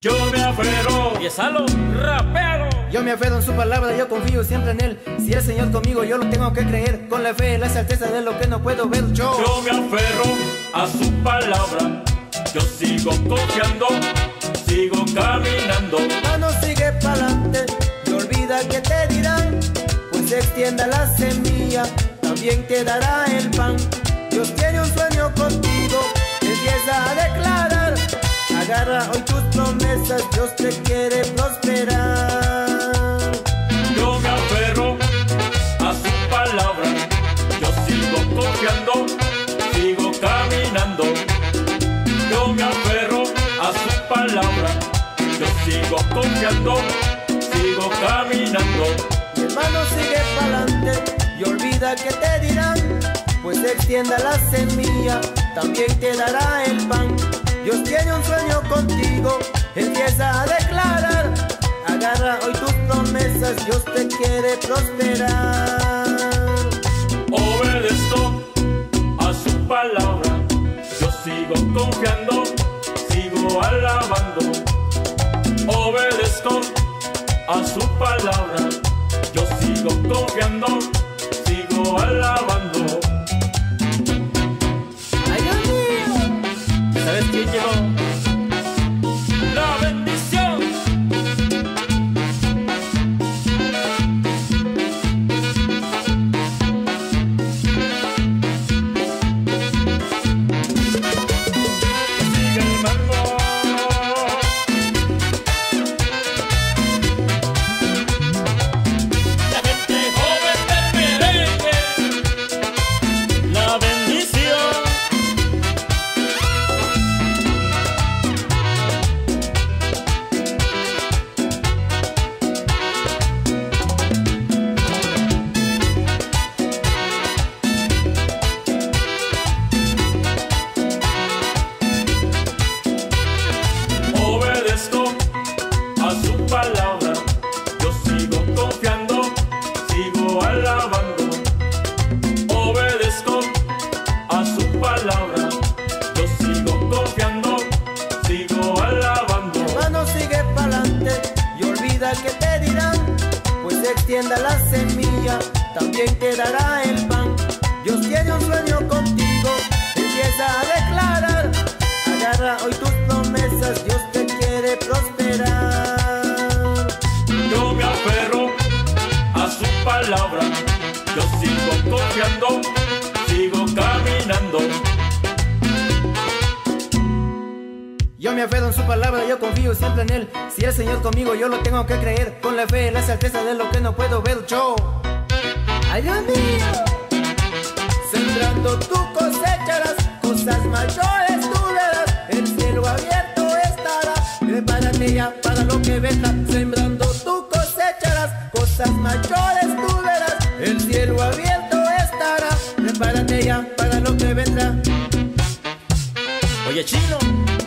Yo me aferro. Y Esalo, rapero. Yo me aferro en su palabra, yo confío siempre en él. Si el Señor conmigo, yo lo tengo que creer. Con la fe, la certeza de lo que no puedo ver yo. Yo me aferro a su palabra. Yo sigo confiando, sigo caminando. Mano, sigue pa'lante y olvida que te dirán. Pues extienda la semilla, también te dará el pan. Dios tiene un sueño contigo, empieza a declarar. Agarra hoy tus promesas, Dios te quiere prosperar. Yo me aferro a su palabra. Yo sigo confiando, sigo caminando. Yo me aferro a su palabra. Yo sigo confiando, sigo caminando. Mi hermano, sigue pa'lante y olvida que te dirán. Pues extienda la semilla, también te dará el pan. Dios tiene un sueño contigo, empieza a declarar. Agarra hoy tus promesas, Dios te quiere prosperar. Obedezco a su palabra. Yo sigo confiando, sigo alabando. Obedezco a su palabra. Yo sigo confiando, sigo alabando. ¡Ay, Dios mío! ¿Sabes quién llegó? La bendición. Sigue el mambo. La gente joven del merengue. La bendición. Obedezco a su palabra. Yo sigo confiando, sigo alabando. Obedezco a su palabra. Yo sigo confiando, sigo alabando. Hermano, sigue pa'lante y olvida que te dirán. Pues extienda la semilla, también te dará el pan. Dios tiene un sueño contigo, empieza a declarar. Agarra hoy tus promesas, Dios te quiere prosperar. Yo me aferro a su palabra. Yo sigo confiando, sigo caminando. Yo me aferro en su palabra, yo confío siempre en él. Si el Señor conmigo, yo lo tengo que creer. Con la fe, la certeza de lo que no puedo ver yo. ¡Ay, Dios mío! Sembrando tú cosecharás, cosas mayores tú verás. El cielo abierto estará, prepárate ya para lo que vendrá. Sembrando tú cosecharás, cosas mayores tú verás. El cielo abierto estará, prepárate ya para lo que vendrá. Oye, Chino.